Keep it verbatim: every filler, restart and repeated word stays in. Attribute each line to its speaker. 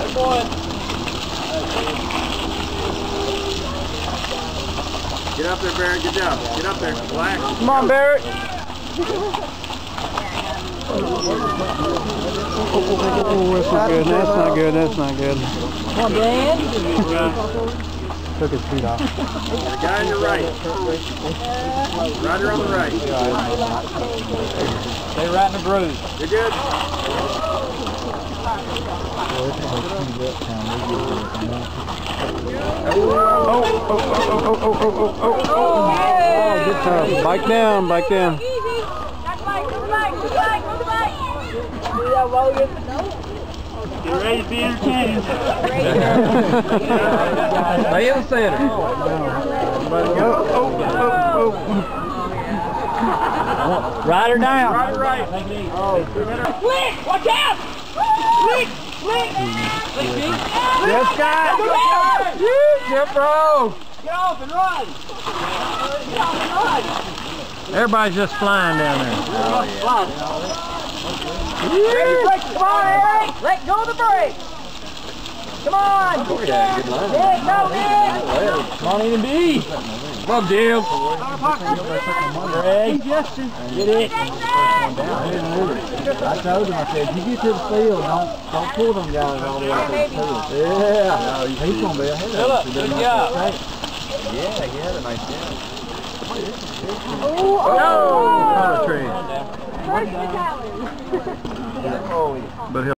Speaker 1: boy.
Speaker 2: Get up there, Barrett. Good job. Get up there. Relax.
Speaker 1: Come on, Barrett.
Speaker 3: Oh, that's not good. That's not good. That's not good.
Speaker 1: Come on, Dan.
Speaker 3: Took his feet off.
Speaker 2: The guy on your right. Rider on the right.
Speaker 1: Stay right in the groove.
Speaker 2: You're good.
Speaker 3: Oh, oh, oh, oh, oh, oh, oh, oh, oh, oh. Good job. Bike down, bike down.
Speaker 1: Get ready to be entertained.
Speaker 3: Stay in the center. Oh, oh, oh, oh.
Speaker 1: Ride her down.
Speaker 2: Right, right. Oh,
Speaker 1: Flick! Watch out! Flick! Flick!
Speaker 3: Yes, guys. Jump rope.
Speaker 1: Get off and run! Get off and run!
Speaker 3: Everybody's just flying down there.
Speaker 1: Oh, yeah. Ready, break. Come on, Eric! Let go of the brake! Come on!
Speaker 3: Oh, yeah, good line.
Speaker 1: Nick, go, Nick!
Speaker 3: Come on, in and B. Come on, Dale.
Speaker 1: Greg, Justin, get it!
Speaker 4: I told him, I said, you get to the field, don't don't pull them guys all the way to the field. Yeah, he's gonna be ahead of us.
Speaker 1: Good job.
Speaker 4: Yeah, he had a nice jump.
Speaker 3: Oh, oh, tree.
Speaker 4: Oh, yeah.
Speaker 3: But he'll